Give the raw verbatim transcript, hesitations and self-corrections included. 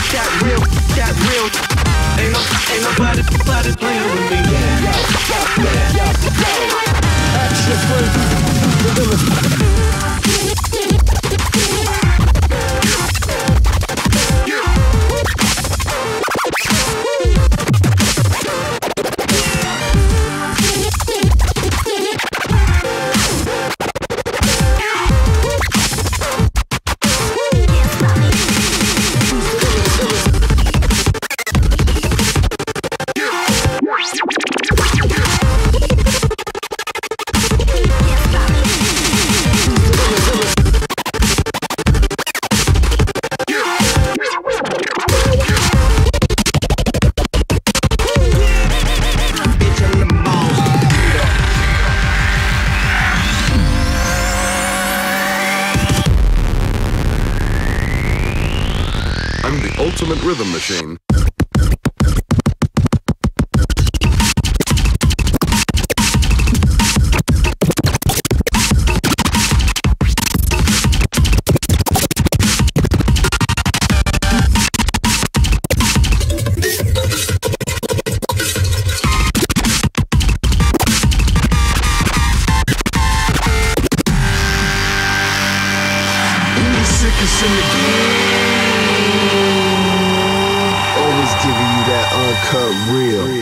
got real, got real. Ain't no, ain't nobody, nobody playing with me. Yeah, yo, yo, yo, yo, yo. Action crazy, ultimate rhythm machine. Sickest in the game. Always giving you that uncut real.